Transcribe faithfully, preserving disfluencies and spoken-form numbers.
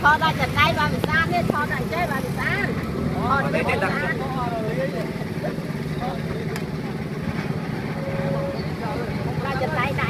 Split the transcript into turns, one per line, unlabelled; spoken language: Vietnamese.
thọ ra chặt tay vào bị san đi, thọ ra chơi vào bị san. Thọ ra bị san. Ra chặt tay